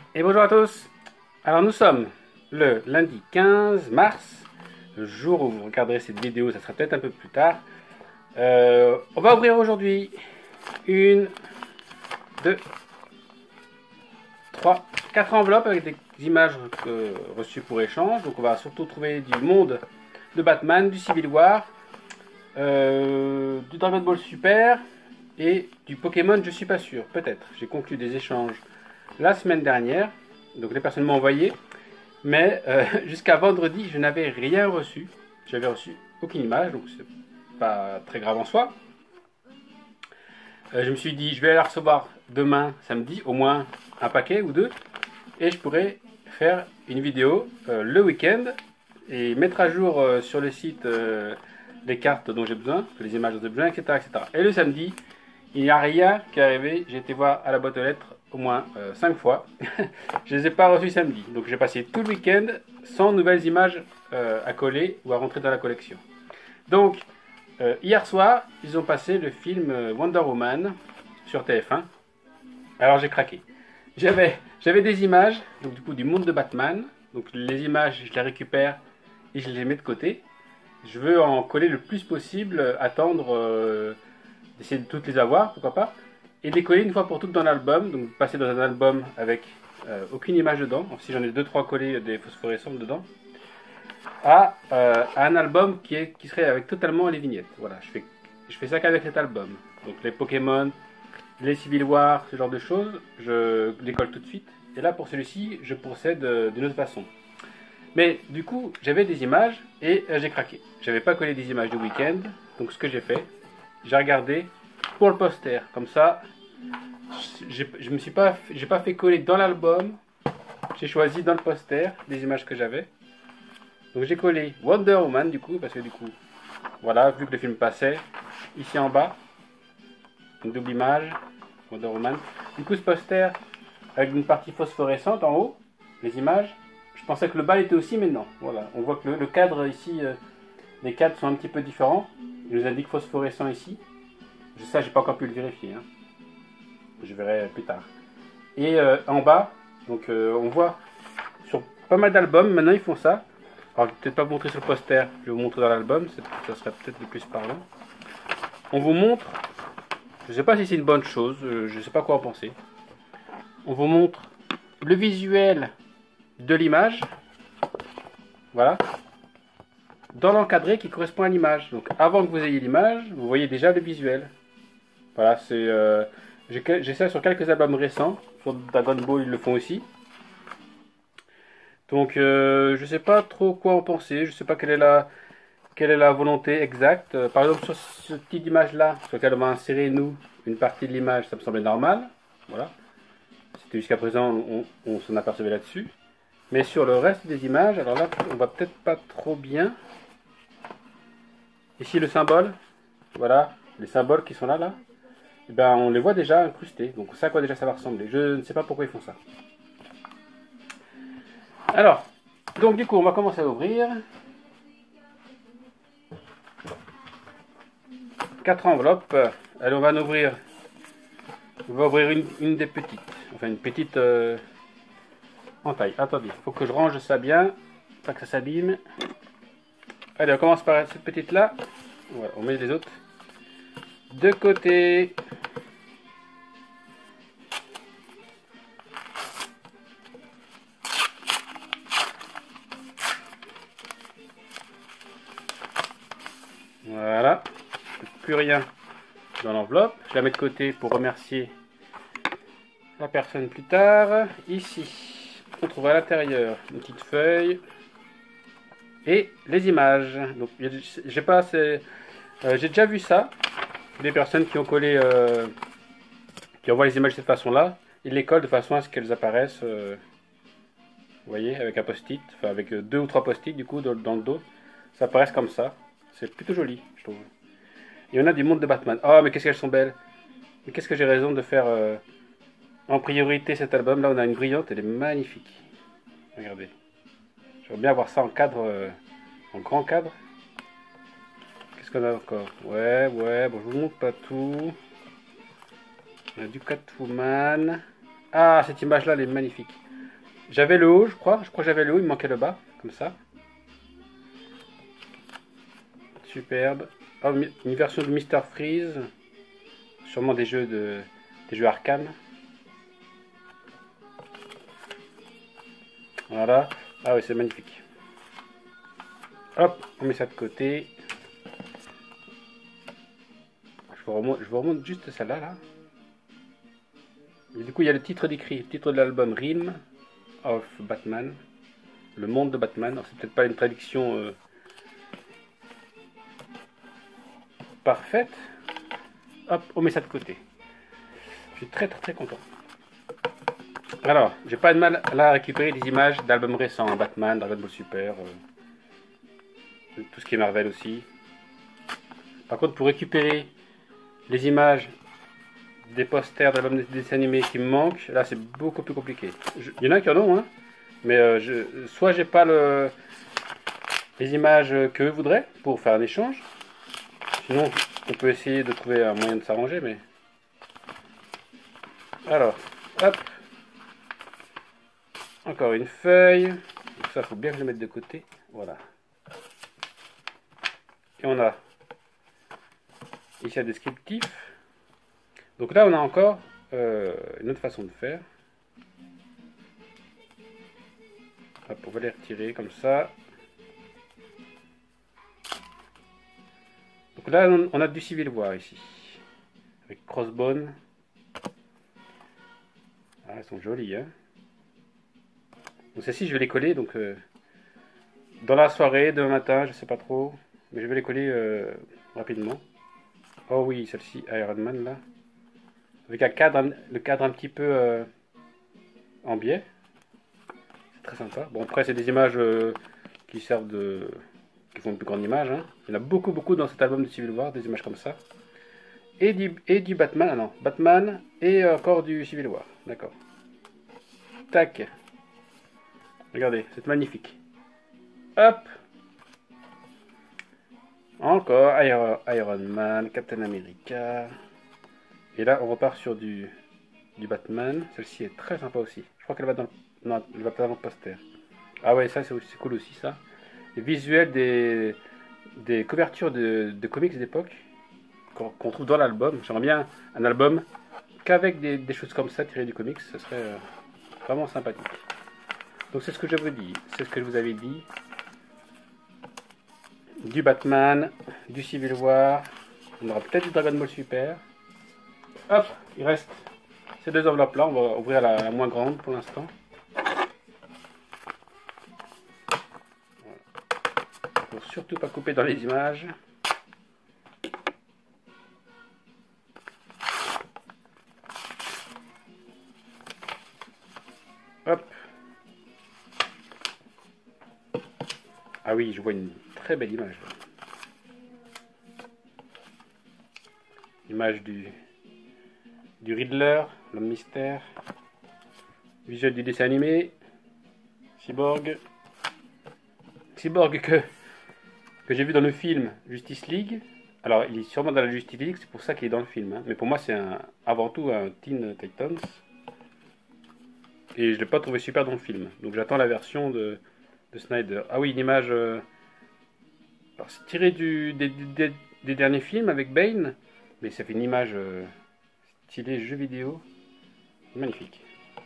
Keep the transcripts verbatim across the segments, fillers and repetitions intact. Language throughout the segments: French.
Et bonjour à tous. Alors nous sommes le lundi quinze mars, le jour où vous regarderez cette vidéo, ça sera peut-être un peu plus tard. Euh, on va ouvrir aujourd'hui une, deux, trois, quatre enveloppes avec des images euh, reçues pour échange. Donc on va surtout trouver du monde de Batman, du Civil War, euh, du Dragon Ball Super et du Pokémon, je suis pas sûr, peut-être. J'ai conclu des échanges la semaine dernière, donc les personnes m'ont envoyé, mais euh, jusqu'à vendredi, je n'avais rien reçu. J'avais reçu aucune image, donc c'est pas très grave en soi. Euh, je me suis dit, je vais la recevoir demain, samedi, au moins un paquet ou deux, et je pourrais faire une vidéo euh, le week-end et mettre à jour euh, sur le site euh, les cartes dont j'ai besoin, les images dont j'ai besoin, et cetera, et cetera. Et le samedi, il n'y a rien qui est arrivé. J'ai été voir à la boîte aux lettres au moins euh, cinq fois. Je ne les ai pas reçus samedi. Donc j'ai passé tout le week-end sans nouvelles images euh, à coller ou à rentrer dans la collection. Donc euh, hier soir, ils ont passé le film Wonder Woman sur T F un. Alors j'ai craqué. J'avais j'avais des images, donc du coup du monde de Batman. Donc les images, je les récupère et je les mets de côté. Je veux en coller le plus possible, attendre, euh, d'essayer de toutes les avoir, pourquoi pas. Et les coller une fois pour toutes dans l'album, donc passer dans un album avec euh, aucune image dedans, si j'en ai deux trois collés des phosphorescentes dedans, à, euh, à un album qui, est, qui serait avec totalement les vignettes. Voilà, je fais, je fais ça qu'avec cet album. Donc les Pokémon, les Civil War, ce genre de choses, je les colle tout de suite. Et là pour celui-ci, je procède euh, d'une autre façon. Mais du coup, j'avais des images et euh, j'ai craqué. J'avais pas collé des images du week-end, donc ce que j'ai fait, j'ai regardé pour le poster, comme ça, je me suis pas, j'ai pas fait coller dans l'album, j'ai choisi dans le poster les images que j'avais. Donc j'ai collé Wonder Woman du coup, parce que du coup, voilà, vu que le film passait, ici en bas, une double image, Wonder Woman. Du coup ce poster avec une partie phosphorescente en haut, les images, je pensais que le bas était aussi, mais non. Voilà, on voit que le, le cadre ici, euh, les cadres sont un petit peu différents. Il nous indique phosphorescent ici. Ça, j'ai pas encore pu le vérifier. Hein. Je verrai plus tard. Et euh, en bas, donc euh, on voit sur pas mal d'albums, maintenant ils font ça. Alors, je vais peut-être pas vous montrer sur le poster, je vais vous montrer dans l'album, ça serait peut-être le plus parlant. On vous montre, je sais pas si c'est une bonne chose, euh, je sais pas quoi en penser. On vous montre le visuel de l'image, voilà, dans l'encadré qui correspond à l'image. Donc avant que vous ayez l'image, vous voyez déjà le visuel. Voilà, c'est euh, j'ai ça sur quelques albums récents, sur Dragon Ball ils le font aussi. Donc euh, je sais pas trop quoi en penser, je sais pas quelle est la quelle est la volonté exacte. Euh, par exemple sur ce type d'image là, sur lequel on va insérer nous une partie de l'image, ça me semblait normal. Voilà, c'était jusqu'à présent on, on s'en apercevait là-dessus. Mais sur le reste des images, alors là on va peut-être pas trop bien. Ici le symbole, voilà, les symboles qui sont là là. Eh ben, on les voit déjà incrustés, donc ça à quoi déjà ça va ressembler. Je ne sais pas pourquoi ils font ça. Alors, donc du coup, on va commencer à ouvrir. Quatre enveloppes. Allez, on va en ouvrir. On va ouvrir une, une des petites. Enfin, une petite euh, en taille. Attendez, il faut que je range ça bien, pas que ça s'abîme. Allez, on commence par cette petite là. Voilà, on met les autres de côté. Voilà, plus rien dans l'enveloppe. Je la mets de côté pour remercier la personne plus tard. Ici, on trouve à l'intérieur une petite feuille et les images. Donc, j'ai pas assez, euh, j'ai déjà vu ça. Des personnes qui ont collé, euh, qui envoient les images de cette façon-là, ils les collent de façon à ce qu'elles apparaissent. Euh, vous voyez, avec un post-it, enfin avec deux ou trois post-it du coup dans, dans le dos, ça apparaissent comme ça. C'est plutôt joli, je trouve. Il y en a du monde de Batman. Oh, mais qu'est-ce qu'elles sont belles. Mais qu'est-ce que j'ai raison de faire euh, en priorité cet album. Là, on a une brillante, elle est magnifique. Regardez. J'aimerais bien voir ça en cadre, euh, en grand cadre. Qu'est-ce qu'on a encore? Ouais, ouais, bon, je vous montre pas tout. On a du Catwoman. Ah, cette image-là, elle est magnifique. J'avais le haut, je crois. Je crois que j'avais le haut, il me manquait le bas, comme ça. Superbe. Oh, une version de mister Freeze. Sûrement des jeux de des jeux Arkham. Voilà. Ah oui, c'est magnifique. Hop, on met ça de côté. Je vous remonte, je vous remonte juste celle-là, là. Et du coup, il y a le titre décrit, le titre de l'album Realm of Batman. Le monde de Batman. Alors, c'est peut-être pas une traduction euh, parfaite. Hop, on met ça de côté. Je suis très très très content. Alors, j'ai pas de mal à récupérer des images d'albums récents, hein, Batman, Dragon Ball Super, euh, tout ce qui est Marvel aussi. Par contre, pour récupérer les images des posters d'albums de dessins animés qui me manquent, là c'est beaucoup plus compliqué. Je, il y en a qui en ont, hein, mais euh, je, soit j'ai pas le, les images que eux voudraient pour faire un échange, sinon on peut essayer de trouver un moyen de s'arranger, mais... Alors, hop. Encore une feuille. Donc ça, faut bien que je le mette de côté. Voilà. Et on a ici un descriptif. Donc là, on a encore euh, une autre façon de faire. Hop, on va les retirer comme ça. Donc là, on a du Civil War ici. Avec Crossbone. Ah, elles sont jolies, hein. Donc celles-ci, je vais les coller donc euh, dans la soirée, demain matin, je sais pas trop, mais je vais les coller euh, rapidement. Oh oui, celle-ci, Iron Man là, avec un cadre, le cadre un petit peu euh, en biais. C'est très sympa. Bon après, c'est des images euh, qui servent de, qui font une plus grande image. Hein. Il y en a beaucoup, beaucoup dans cet album de Civil War, des images comme ça. Et du, et du Batman, ah non, Batman et encore du Civil War, d'accord. Tac. Regardez, c'est magnifique. Hop. Encore Iron, Iron Man, Captain America. Et là, on repart sur du, du Batman. Celle-ci est très sympa aussi. Je crois qu'elle va dans le, non, elle va pas dans le poster. Ah ouais, ça c'est cool aussi, ça. Les visuels des, des couvertures de, de comics d'époque qu'on qu'on trouve dans l'album. J'aimerais bien un album qu'avec des, des choses comme ça tirées du comics. Ce serait euh, vraiment sympathique. Donc c'est ce que je vous dis, c'est ce que je vous avais dit. Du Batman, du Civil War, on aura peut-être du Dragon Ball Super. Hop, il reste ces deux enveloppes là, on va ouvrir la, la moins grande pour l'instant. Voilà. Pour surtout pas couper dans les images. Hop. Ah oui, je vois une très belle image. Image du, du Riddler, l'homme mystère. Visuel du dessin animé. Cyborg. Cyborg que, que j'ai vu dans le film Justice League. Alors, il est sûrement dans la Justice League, c'est pour ça qu'il est dans le film. Hein. Mais pour moi, c'est avant tout un Teen Titans. Et je ne l'ai pas trouvé super dans le film. Donc j'attends la version de... de Snyder. Ah oui, une image euh, tirée du, des, des, des derniers films avec Bane, mais ça fait une image euh, stylée jeu vidéo. Magnifique.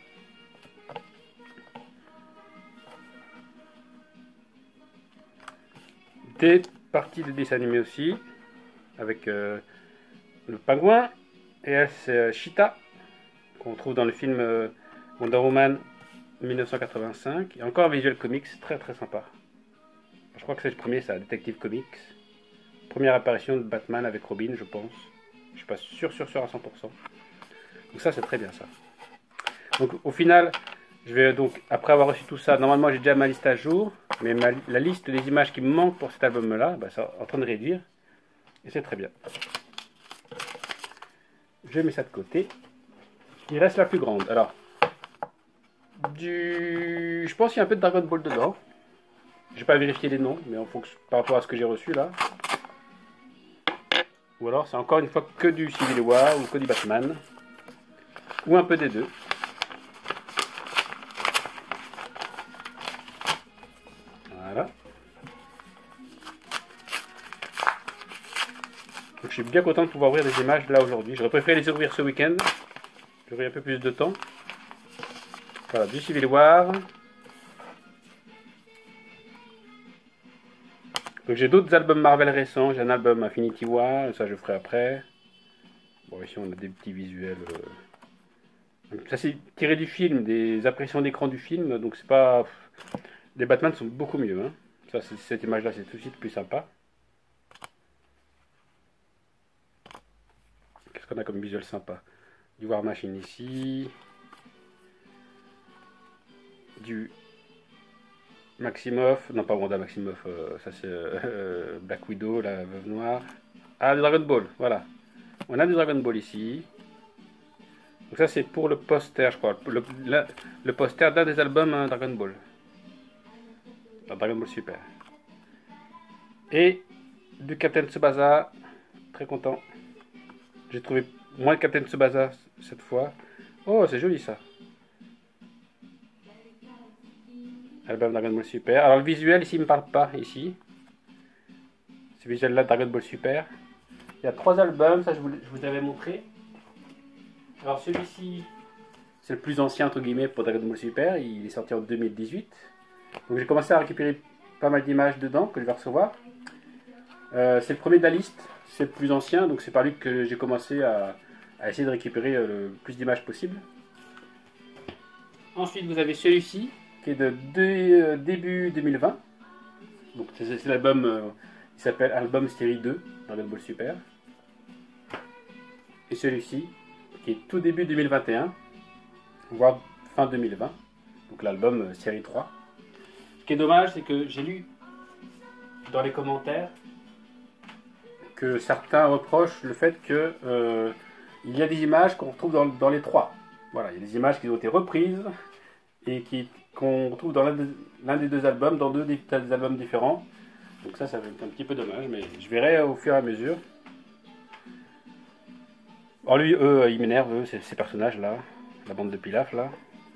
Des parties de dessin animé aussi, avec euh, le pingouin, et elle c'est Cheetah, qu'on trouve dans le film euh, Wonder Woman mille neuf cent quatre-vingt-cinq, et encore un visuel comics très très sympa. Je crois que c'est le premier, ça, Detective Comics. Première apparition de Batman avec Robin, je pense. Je suis pas sûr, sûr, sûr à cent pour cent. Donc ça, c'est très bien ça. Donc au final, je vais donc, après avoir reçu tout ça, normalement j'ai déjà ma liste à jour, mais ma, la liste des images qui me manquent pour cet album-là, bah, c'est en train de réduire, et c'est très bien. Je mets ça de côté. Il reste la plus grande. Alors, du... je pense qu'il y a un peu de Dragon Ball dedans. J'ai pas vérifié les noms, mais en fonction, par rapport à ce que j'ai reçu là. Ou alors c'est encore une fois que du Civil War ou que du Batman. Ou un peu des deux. je suis bien content de pouvoir ouvrir des images là aujourd'hui. J'aurais préféré les ouvrir ce week-end. J'aurais un peu plus de temps. Voilà, du Civil War. Donc j'ai d'autres albums Marvel récents. J'ai un album Infinity War, ça je ferai après. Bon, ici on a des petits visuels. Euh... Ça c'est tiré du film, des impressions d'écran du film. Donc c'est pas... Les Batman sont beaucoup mieux. Hein. Ça, cette image là c'est tout de suite plus sympa. Qu'est-ce qu'on a comme visuel sympa? Du War Machine ici. Du Maximoff. Non, pas Wanda Maximoff. Euh, ça c'est euh, Black Widow, la veuve noire. Ah, du Dragon Ball. Voilà. On a du Dragon Ball ici. Donc ça c'est pour le poster, je crois. Le, le, le poster d'un des albums hein, Dragon Ball. Dragon Ball Super. Et du Captain Tsubasa. Très content. J'ai trouvé moins de Captain Tsubasa cette fois. Oh, c'est joli ça. Album Dragon Ball Super. Alors le visuel ici il me parle pas ici. Ce visuel là Dragon Ball Super. Il y a trois albums, ça je vous, je vous avais montré. Alors celui-ci c'est le plus ancien entre guillemets pour Dragon Ball Super. Il est sorti en deux mille dix-huit. Donc j'ai commencé à récupérer pas mal d'images dedans que je vais recevoir. Euh, c'est le premier de la liste. C'est le plus ancien, donc c'est par lui que j'ai commencé à, à essayer de récupérer le plus d'images possible. Ensuite, vous avez celui-ci, qui est de, de euh, début deux mille vingt. Donc c'est l'album, euh, il s'appelle Album Série deux, Dragon Ball Super. Et celui-ci, qui est tout début deux mille vingt et un, voire fin deux mille vingt. Donc l'album euh, Série trois. Ce qui est dommage, c'est que j'ai lu dans les commentaires que certains reprochent le fait que euh, il y a des images qu'on retrouve dans, dans les trois. Voilà, il y a des images qui ont été reprises et qu'on retrouve dans l'un des deux albums, dans deux des, des albums différents. Donc ça, ça va être un petit peu dommage, mais je verrai au fur et à mesure. Alors lui, eux, ils m'énervent, eux, ces, ces personnages-là, la bande de Pilaf, là.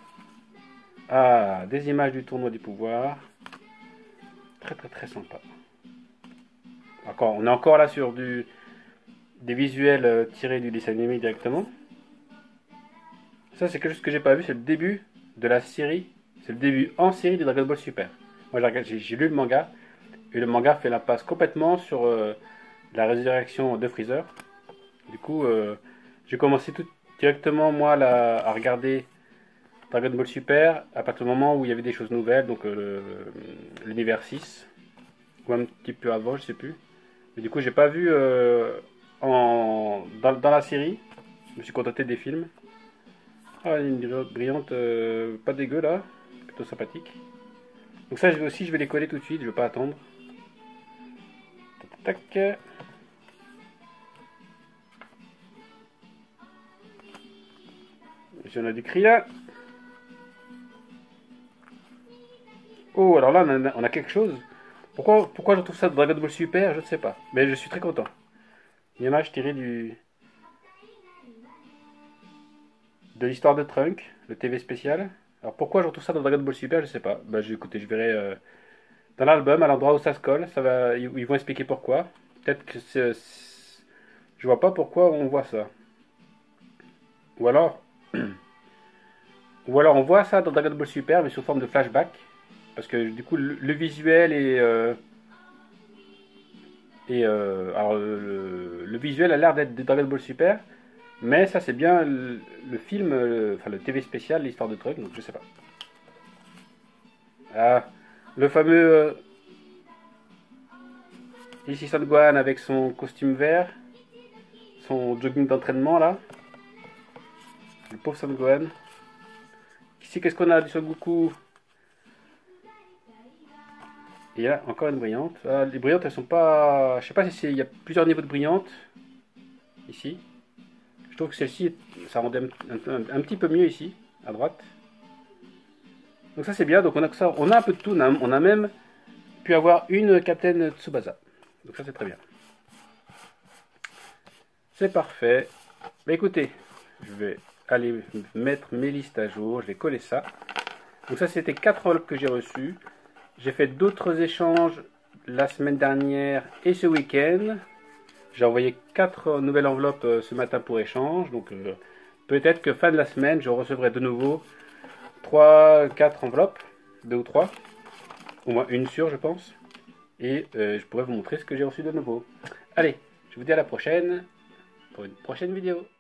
Ah, des images du tournoi du pouvoir. Très très très sympa. Encore, on est encore là sur du, des visuels euh, tirés du dessin animé directement. Ça c'est quelque chose que j'ai pas vu, c'est le début de la série. C'est le début en série de Dragon Ball Super. Moi j'ai lu le manga. Et le manga fait l'impasse complètement sur euh, la résurrection de Freezer. Du coup, euh, j'ai commencé tout directement moi là, à regarder Dragon Ball Super à partir du moment où il y avait des choses nouvelles, donc euh, l'univers six. Ou un petit peu avant, je sais plus. Mais du coup, j'ai pas vu euh, en, dans, dans la série. Je me suis contenté des films. Ah, une brillante, euh, pas dégueu là, plutôt sympathique. Donc ça, je vais aussi, je vais les coller tout de suite. Je vais pas attendre. Tac, tac. J'en ai du cri là. Oh, alors là, on a, on a quelque chose. Pourquoi, pourquoi je trouve ça de Dragon Ball Super, je ne sais pas. Mais je suis très content. Une image tirée du... de l'histoire de Trunk, le T V spécial. Alors pourquoi je retrouve ça dans Dragon Ball Super, je ne sais pas. Bah écoutez, je verrai euh, dans l'album, à l'endroit où ça se colle. Ça va, ils vont expliquer pourquoi. Peut-être que c'est... Je vois pas pourquoi on voit ça. Ou alors... Ou alors on voit ça dans Dragon Ball Super, mais sous forme de flashback. Parce que du coup, le, le visuel est... Euh, et euh, alors, le, le visuel a l'air d'être de Dragon Ball Super. Mais ça, c'est bien le, le film, le, enfin le T V spécial, l'histoire de Trunk, donc je sais pas. Ah, le fameux... Euh, ici Son Gohan avec son costume vert. Son jogging d'entraînement, là. Le pauvre Son Gohan. Ici, qu'est-ce qu'on a du Son Goku? Et là, encore une brillante. Ah, les brillantes, elles sont pas... Je sais pas si il y a plusieurs niveaux de brillantes. Ici. Je trouve que celle-ci, ça rendait un, un, un petit peu mieux ici, à droite. Donc ça c'est bien. Donc on a, que ça, on a un peu de tout. On a, on a même pu avoir une Captain Tsubasa. Donc ça c'est très bien. C'est parfait. Mais écoutez, je vais aller mettre mes listes à jour. Je vais coller ça. Donc ça c'était quatre enveloppes que j'ai reçues. J'ai fait d'autres échanges la semaine dernière et ce week-end. J'ai envoyé quatre nouvelles enveloppes euh, ce matin pour échange. Donc euh, peut-être que fin de la semaine, je recevrai de nouveau trois, quatre enveloppes, deux ou trois. Au moins une sûre, je pense. Et euh, je pourrais vous montrer ce que j'ai reçu de nouveau. Allez, je vous dis à la prochaine pour une prochaine vidéo.